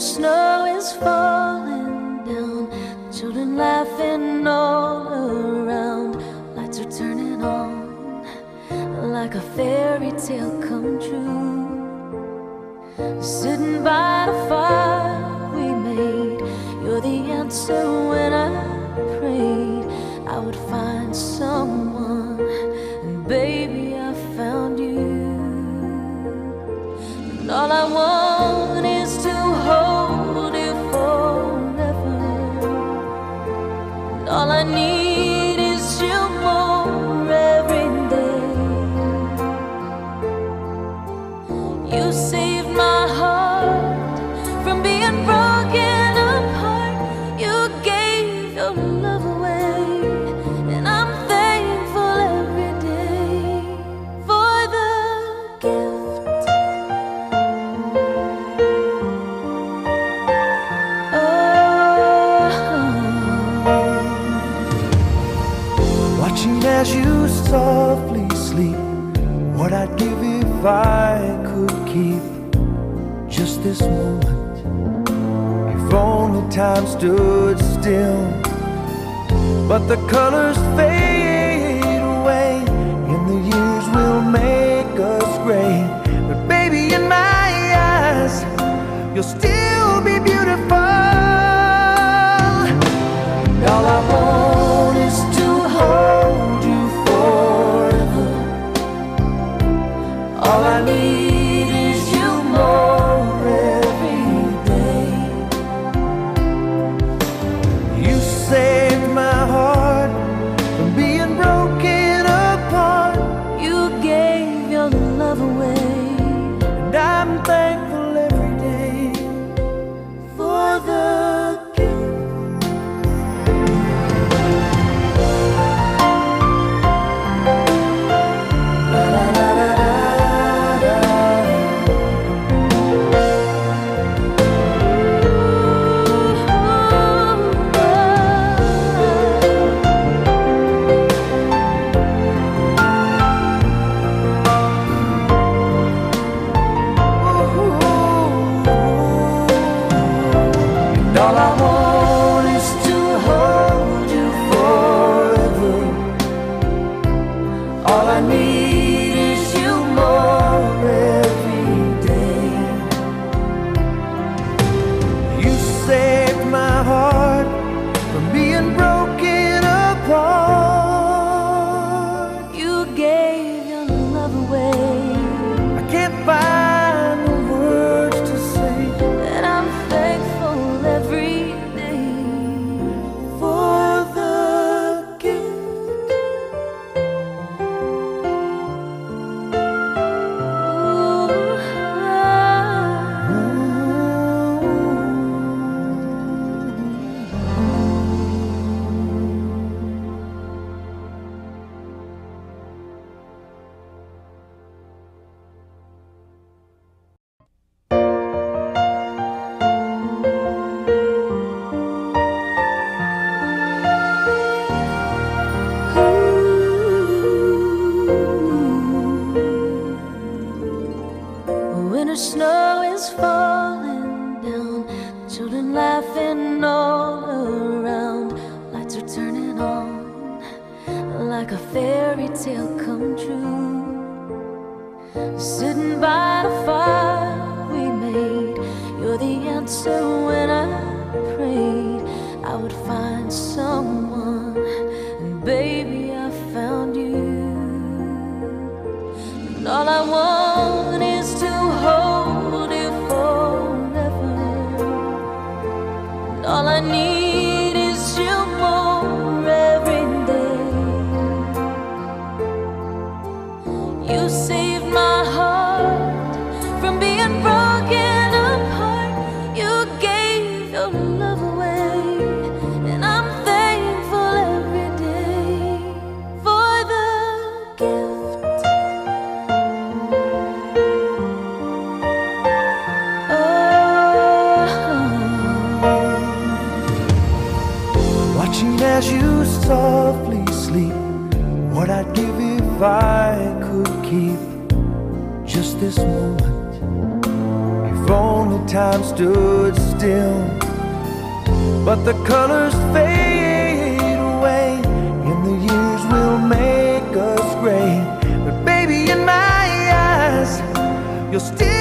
snow is falling down, children laughing all around, lights are turning on like a fairy tale come true. Sitting by the fire we made, you're the answer when I prayed I would find someone, and baby I found you. And all I want is to hold you forever, and all I need is you more every day. You saved my heart from being broken apart. You gave your love away, and I'm thankful every day for the gift. Watching as you softly sleep, what I'd give if I could keep just this moment. If only time stood still, but the colors fade away, and the years will make us gray. But baby, in my eyes, you'll still be beautiful. And all I want is to hold you forever. All I need is you more every day. You saved my heart from being broken apart. You gave your love away, And I'm thankful every day for the gift. All I want is to hold you forever. All I need is you more every day. You saved my heart from being broken apart. you gave your love away, I can't find the words to say and I'm thankful every day for the gift. Winter snow is falling down, children laughing all around, lights are turning on like a fairy tale come true. Sitting by the fire we made, you're the answer when I prayed I would find someone, and baby I found you. And all I want is to hold you forever, and all I need is you more every day. You saved my heart from being broken apart. You gave your love away, and I'm thankful every day for the gift. Watching as you softly sleep, what I'd give if I could keep just this moment. If only time stood still. But the colors fade away, and the years will make us gray. But baby, in my eyes, you'll still